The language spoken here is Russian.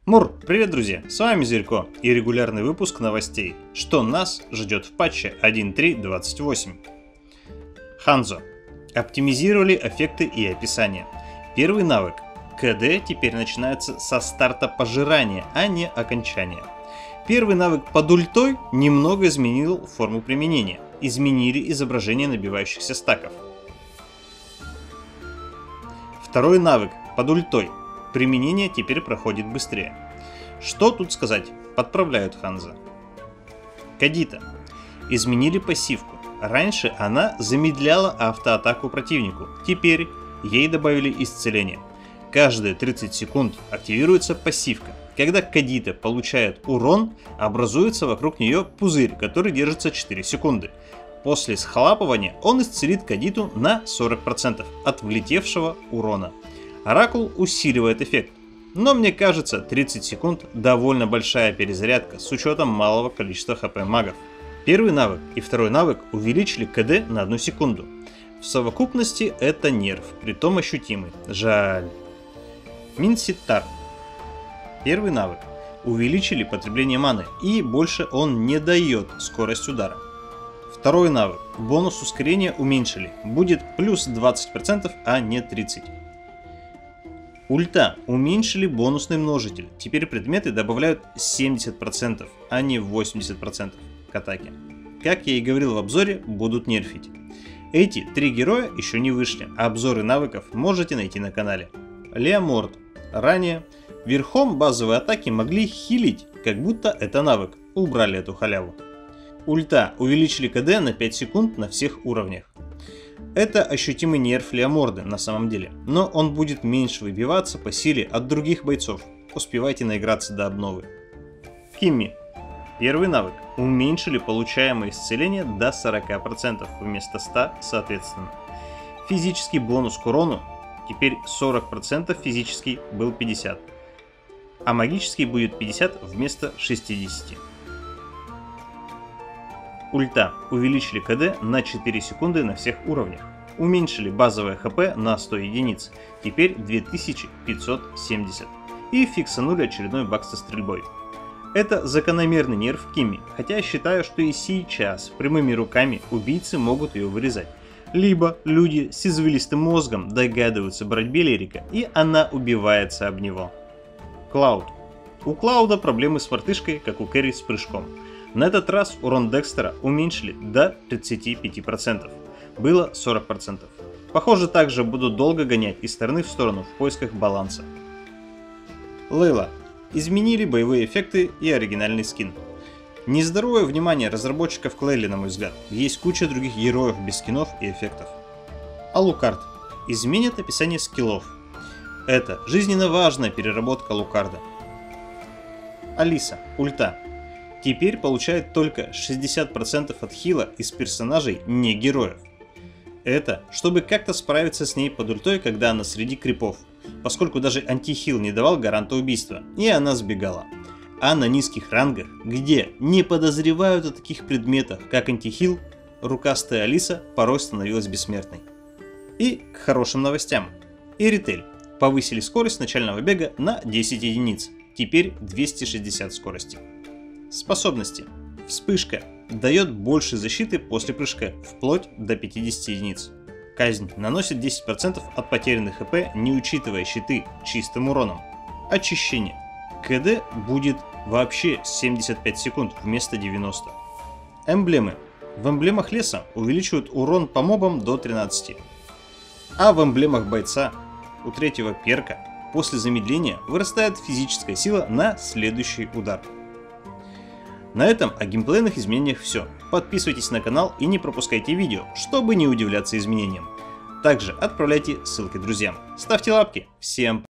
Мур, привет, друзья! С вами Зверько и регулярный выпуск новостей, что нас ждет в патче 1.3.28. Ханзо. Оптимизировали эффекты и описание. Первый навык. КД теперь начинается со старта пожирания, а не окончания. Первый навык под ультой немного изменил форму применения. Изменили изображение набивающихся стаков. Второй навык под ультой. Применение теперь проходит быстрее. Что тут сказать? Подправляют Ханзо. Кадита. Изменили пассивку. Раньше она замедляла автоатаку противнику. Теперь ей добавили исцеление. Каждые 30 секунд активируется пассивка. Когда Кадита получает урон, образуется вокруг нее пузырь, который держится 4 секунды. После схлапывания он исцелит Кадиту на 40% от влетевшего урона. Оракул усиливает эффект, но мне кажется 30 секунд довольно большая перезарядка с учетом малого количества хп магов. Первый навык и второй навык увеличили КД на 1 секунду. В совокупности это нерв, притом ощутимый. Жаль. Минситар. Первый навык. Увеличили потребление маны и больше он не дает скорость удара. Второй навык. Бонус ускорения уменьшили. Будет плюс 20%, а не 30%. Ульта. Уменьшили бонусный множитель. Теперь предметы добавляют 70%, а не 80% к атаке. Как я и говорил в обзоре, будут нерфить. Эти три героя еще не вышли, а обзоры навыков можете найти на канале. Леоморд. Ранее верхом базовые атаки могли хилить, как будто это навык. Убрали эту халяву. Ульта. Увеличили КД на 5 секунд на всех уровнях. Это ощутимый нерф Леоморда на самом деле, но он будет меньше выбиваться по силе от других бойцов. Успевайте наиграться до обновы. Кимми. Первый навык. Уменьшили получаемое исцеление до 40% вместо 100% соответственно. Физический бонус к урону теперь 40%, физический был 50%, а магический будет 50% вместо 60%. Ульта. Увеличили КД на 4 секунды на всех уровнях. Уменьшили базовое ХП на 100 единиц. Теперь 2570. И фиксанули очередной баг со стрельбой. Это закономерный нерф Кимми, хотя я считаю, что и сейчас прямыми руками убийцы могут ее вырезать. Либо люди с извилистым мозгом догадываются брать Белерика, и она убивается об него. Клауд. У Клауда проблемы с мартышкой, как у Кэрри с прыжком. На этот раз урон Декстера уменьшили до 35%. Было 40%. Похоже, также будут долго гонять из стороны в сторону в поисках баланса. Лейла. Изменили боевые эффекты и оригинальный скин. Нездоровое внимание разработчиков к Лейле, на мой взгляд. Есть куча других героев без скинов и эффектов. Алукард. Изменят описание скиллов. Это жизненно важная переработка Алукарда. Алиса. Ульта. Теперь получает только 60% от хила из персонажей не героев. Это чтобы как-то справиться с ней под ультой, когда она среди крипов, поскольку даже антихил не давал гаранта убийства, и она сбегала. А на низких рангах, где не подозревают о таких предметах, как антихил, рукастая Алиса порой становилась бессмертной. И к хорошим новостям. Иритель. Повысили скорость начального бега на 10 единиц, теперь 260 скорости. Способности. Вспышка. Дает больше защиты после прыжка, вплоть до 50 единиц. Казнь. Наносит 10% от потерянных ХП, не учитывая щиты, чистым уроном. Очищение. КД будет вообще 75 секунд вместо 90. Эмблемы. В эмблемах леса увеличивают урон по мобам до 13. А в эмблемах бойца у третьего перка после замедления вырастает физическая сила на следующий удар. На этом о геймплейных изменениях все. Подписывайтесь на канал и не пропускайте видео, чтобы не удивляться изменениям. Также отправляйте ссылки друзьям. Ставьте лапки. Всем пока!